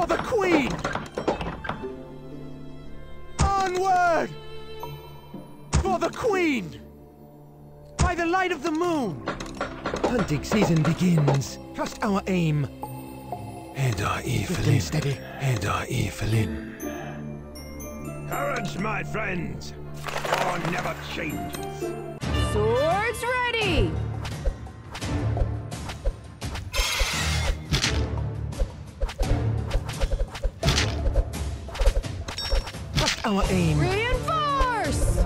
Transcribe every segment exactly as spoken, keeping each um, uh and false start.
the Queen! Onward! For the Queen! By the light of the moon! Hunting season begins. Trust our aim. And our Swift Evelyn. and steady. And our Evelyn. Courage, my friends! War never changes. Swords ready! Trust our aim. Reinforce!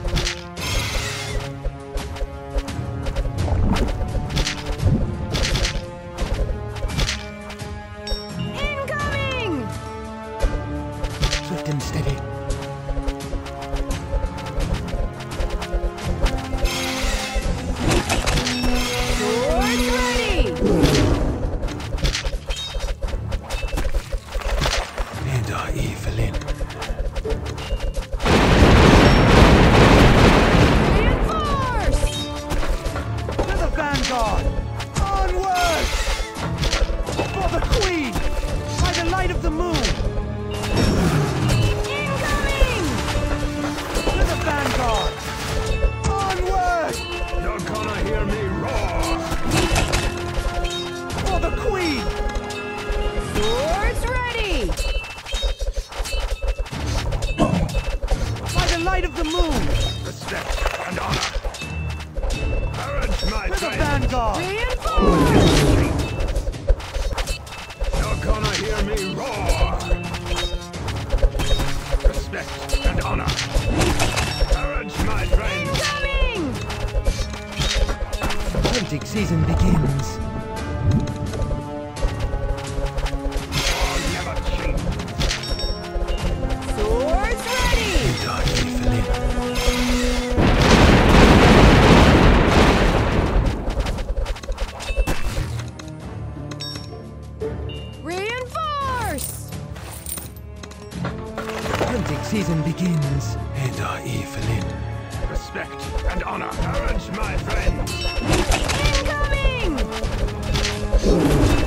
Incoming! Swift and steady. Swords ready! And our Evelyn. Reinforce! To the vanguard! Onward! For the Queen! By the light of the moon! Incoming! To the vanguard! Onward! You're gonna hear me roar! For the Queen! Swords ready! By the light of the moon! Respect and honor. Courage, my To the friends! vanguard! Reinforce! You're gonna hear me roar! Respect and honor. Courage, my friends! Incoming! Hunting season begins. War never changes. Swords ready! And our Evelyn. Reinforce! Hunting season begins. And our Evelyn. Respect and honor. Courage, my friends! Incoming!